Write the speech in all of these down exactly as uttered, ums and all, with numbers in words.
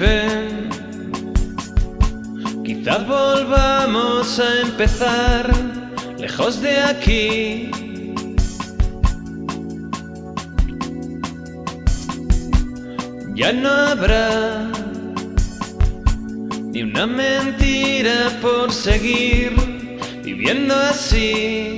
ven, quizás volvamos a empezar lejos de aquí. Ya no habrá ni una mentira por seguir viviendo así.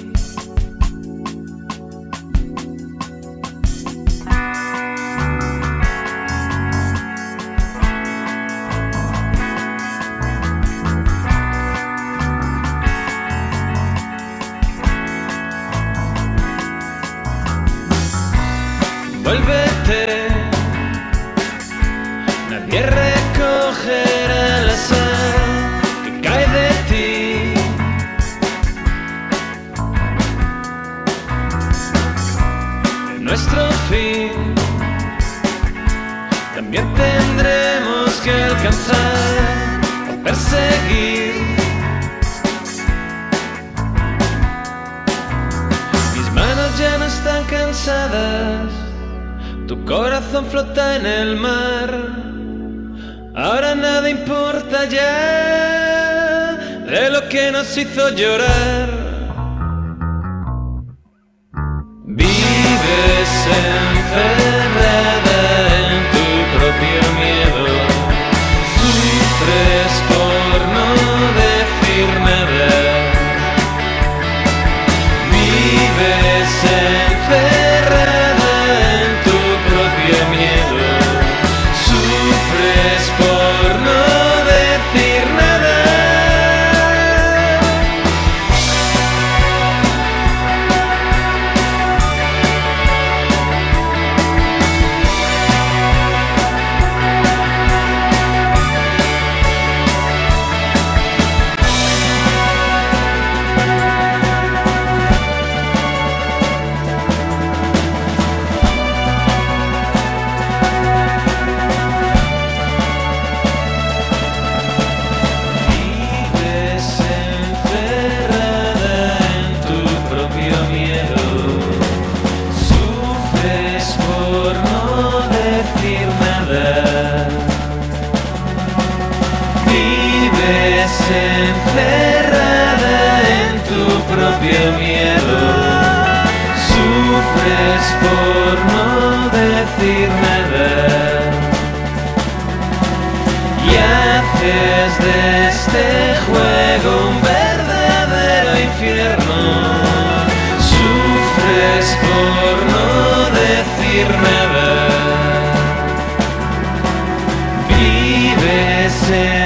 Vuélvete, nadie recogerá la sal que cae de ti. En nuestro fin también tendremos que alcanzar o perseguir. Mis manos ya no están cansadas, tu corazón flota en el mar. Ahora nada importa ya de lo que nos hizo llorar. Vives encerrada en tu propio miedo, sufres por no decir nada. Vives encerrada por no decir nada. Encerrada en tu propio miedo, sufres por no decir nada y haces de este juego un verdadero infierno. Sufres por no decir nada, vives en